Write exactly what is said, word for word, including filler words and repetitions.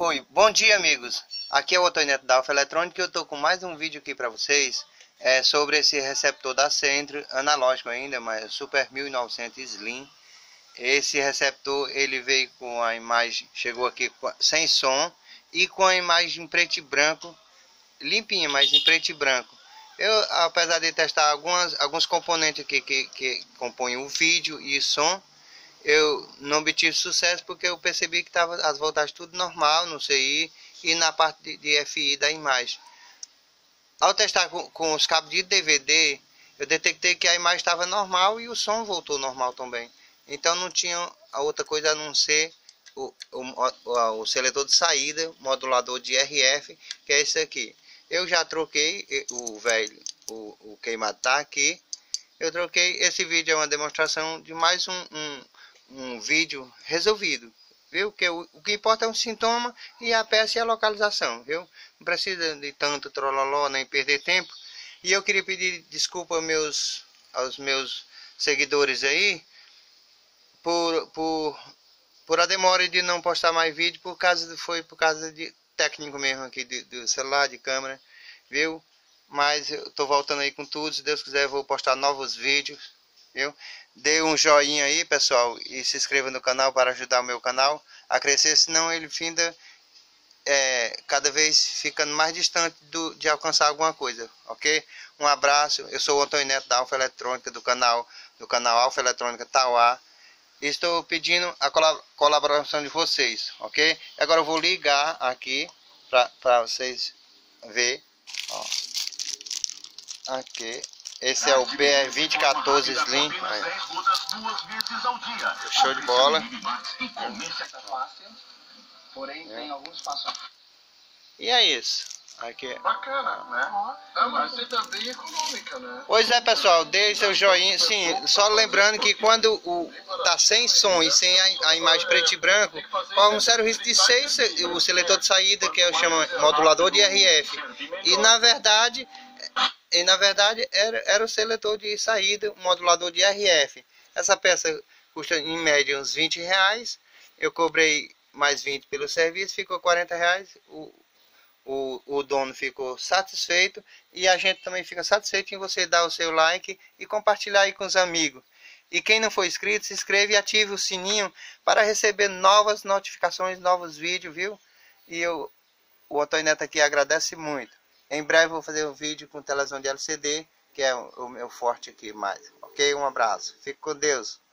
Foi. Bom dia, amigos. Aqui é o Antônio Neto da Alfa Eletrônica e eu tô com mais um vídeo aqui para vocês é, sobre esse receptor da Centro, analógico ainda, mas Super mil e novecentos Slim. Esse receptor ele veio com a imagem, chegou aqui sem som e com a imagem em preto e branco, limpinha, mas em preto e branco. Eu, apesar de testar algumas, alguns componentes aqui que, que compõem o vídeo e som, eu não obtive sucesso porque eu percebi que estava as voltagens tudo normal no C I e na parte de, de F I da imagem. Ao testar com, com os cabos de D V D, eu detectei que a imagem estava normal e o som voltou normal também. Então não tinha a outra coisa a não ser o, o, o, o seletor de saída, modulador de R F, que é esse aqui. Eu já troquei o velho, o, o queimado tá aqui. Eu troquei. Esse vídeo é uma demonstração de mais um, um um vídeo resolvido, viu? Que o, o que importa é o sintoma e a peça e a localização, viu? Não precisa de tanto trololó nem perder tempo. E eu queria pedir desculpa aos meus, aos meus seguidores aí por, por, por a demora de não postar mais vídeo, por causa foi por causa de técnico mesmo aqui de, do celular, de câmera, viu? Mas eu tô voltando aí com tudo, se Deus quiser eu vou postar novos vídeos, viu? Dê um joinha aí, pessoal, e se inscreva no canal para ajudar o meu canal a crescer, senão ele finda é, cada vez ficando mais distante do, de alcançar alguma coisa, ok? Um abraço, eu sou o Antônio Neto da Alfa Eletrônica, do canal, do canal Alfa Eletrônica Tauá. Estou pedindo a colaboração de vocês, ok? Agora eu vou ligar aqui para vocês verem, ó. Aqui. Esse é o B R vinte quatorze Slim. Aí. Show de bola. E é isso. Aqui. Bacana, né? É uma receita bem econômica, né? Pois é, pessoal, deixe seu joinha. Sim, só lembrando que quando o tá sem som e sem a, a imagem preto e branco, corre um sério risco de ser o seletor de saída, que eu chamo modulador de R F. E na verdade. E na verdade era, era o seletor de saída, o modulador de R F. Essa peça custa em média uns vinte reais. Eu cobrei mais vinte pelo serviço, ficou quarenta reais. O, o, o dono ficou satisfeito e a gente também fica satisfeito em você dar o seu like e compartilhar aí com os amigos. E quem não for inscrito, se inscreve e ative o sininho para receber novas notificações, novos vídeos, viu? E eu, o Antônio Neto aqui agradece muito. Em breve vou fazer um vídeo com televisão de L C D, que é o meu forte aqui mais. Ok? Um abraço. Fique com Deus.